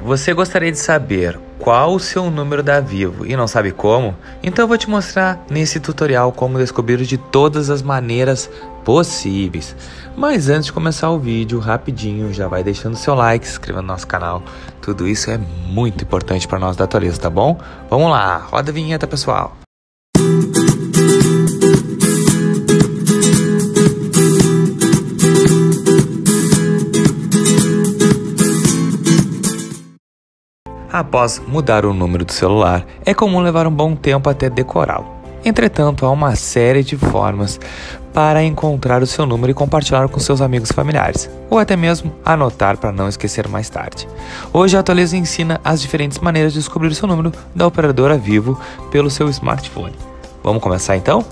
Você gostaria de saber qual o seu número da Vivo e não sabe como? Então eu vou te mostrar nesse tutorial como descobrir de todas as maneiras possíveis. Mas antes de começar o vídeo, rapidinho, já vai deixando seu like, se inscrevendo no nosso canal. Tudo isso é muito importante para nós da Atualiza, tá bom? Vamos lá, roda a vinheta, pessoal. Após mudar o número do celular, é comum levar um bom tempo até decorá-lo. Entretanto, há uma série de formas para encontrar o seu número e compartilhar com seus amigos e familiares, ou até mesmo anotar para não esquecer mais tarde. Hoje a Atualiza ensina as diferentes maneiras de descobrir o seu número da operadora Vivo pelo seu smartphone. Vamos começar então?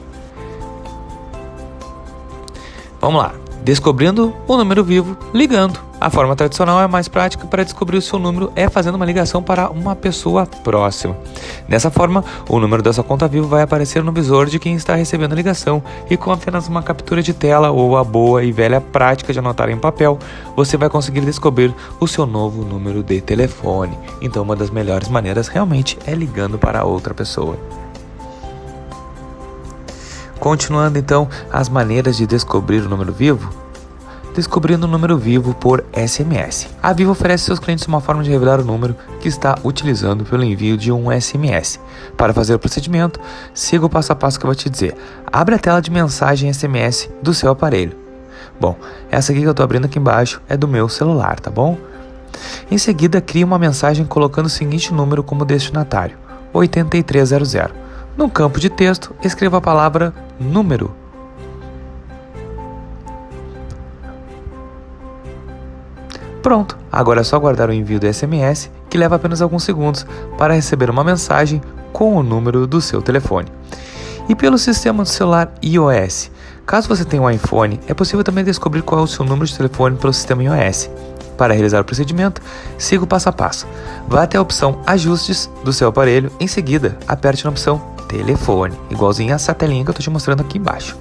Vamos lá! Descobrindo o número Vivo ligando. A forma tradicional é mais prática para descobrir o seu número é fazendo uma ligação para uma pessoa próxima. Dessa forma, o número da sua conta Vivo vai aparecer no visor de quem está recebendo a ligação e com apenas uma captura de tela ou a boa e velha prática de anotar em papel, você vai conseguir descobrir o seu novo número de telefone. Então, uma das melhores maneiras realmente é ligando para outra pessoa. Continuando então as maneiras de descobrir o número Vivo. Descobrindo o número Vivo por SMS. A Vivo oferece aos seus clientes uma forma de revelar o número que está utilizando pelo envio de um SMS. Para fazer o procedimento, siga o passo a passo que eu vou te dizer. Abre a tela de mensagem SMS do seu aparelho. Bom, essa aqui que eu estou abrindo aqui embaixo é do meu celular, tá bom? Em seguida, crie uma mensagem colocando o seguinte número como destinatário, 8300. No campo de texto, escreva a palavra número. Pronto, agora é só aguardar o envio do SMS, que leva apenas alguns segundos para receber uma mensagem com o número do seu telefone. E pelo sistema do celular iOS, caso você tenha um iPhone, é possível também descobrir qual é o seu número de telefone pelo sistema iOS. Para realizar o procedimento, siga o passo a passo. Vá até a opção Ajustes do seu aparelho, em seguida, aperte na opção Telefone, igualzinho a essa telinha que eu estou te mostrando aqui embaixo.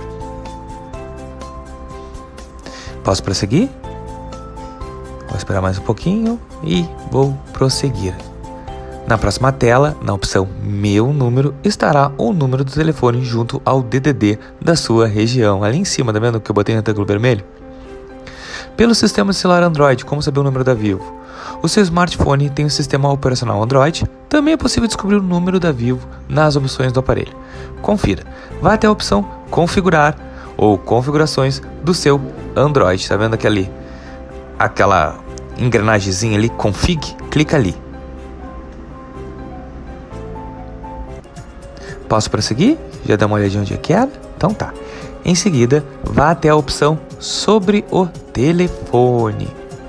Posso prosseguir? Vou esperar mais um pouquinho e vou prosseguir. Na próxima tela, na opção Meu Número, estará o número do telefone junto ao DDD da sua região. Ali em cima, tá vendo que eu botei no retângulo vermelho? Pelo sistema de celular Android, como saber o número da Vivo? O seu smartphone tem o sistema operacional Android. Também é possível descobrir o número da Vivo nas opções do aparelho. Confira. Vá até a opção Configurar ou Configurações do seu Android. Tá vendo aquela engrenagemzinha ali, config, clica ali. Posso prosseguir? Já dá uma olhadinha onde é que era? Então tá. Em seguida, vá até a opção sobre o telefone.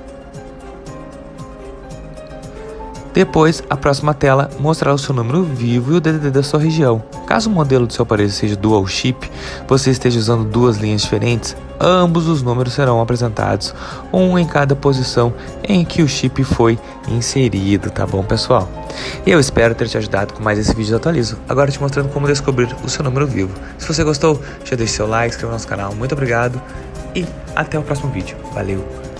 Depois, a próxima tela mostrará o seu número Vivo e o DDD da sua região. Caso o modelo do seu aparelho seja dual chip, você esteja usando duas linhas diferentes, ambos os números serão apresentados, um em cada posição em que o chip foi inserido, tá bom, pessoal? Eu espero ter te ajudado com mais esse vídeo do Atualizo, agora te mostrando como descobrir o seu número Vivo. Se você gostou, já deixe seu like, se inscreva no nosso canal, muito obrigado e até o próximo vídeo. Valeu!